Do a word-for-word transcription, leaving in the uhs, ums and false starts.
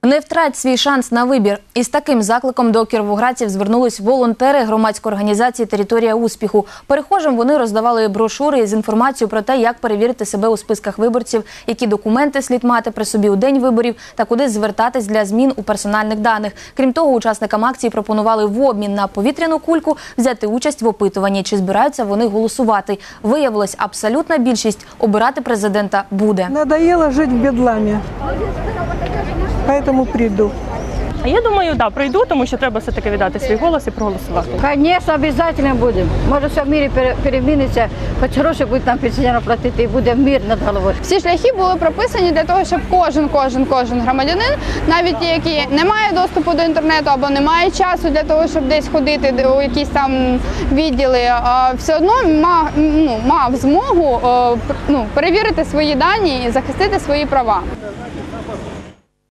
Не втрать свій шанс на вибір. Із таким закликом до кіровоградців звернулись волонтери громадської організації «Територія успіху». Перехожим вони роздавали брошури з інформацією про те, як перевірити себе у списках виборців, які документи слід мати при собі у день виборів та куди звертатись для змін у персональних даних. Крім того, учасникам акції пропонували в обмін на повітряну кульку взяти участь в опитуванні, чи збираються вони голосувати. Виявилось, абсолютна більшість обирати президента буде. Надоело жити в бедламе. Поэтому приду. Я думаю, да, прийду, тому що треба все-таки віддати свій голос і проголосувати. Звісно, обов'язково будемо. Може, все в мірі переміниться, хоч гроші будуть нам пенсіонерам платити і буде мир над головою. Всі шляхи були прописані для того, щоб кожен, кожен, кожен громадянин, навіть ті, які не має доступу до інтернету або не має часу для того, щоб десь ходити у якісь там відділи, все одно мав, ну, мав змогу ну, перевірити свої дані і захистити свої права.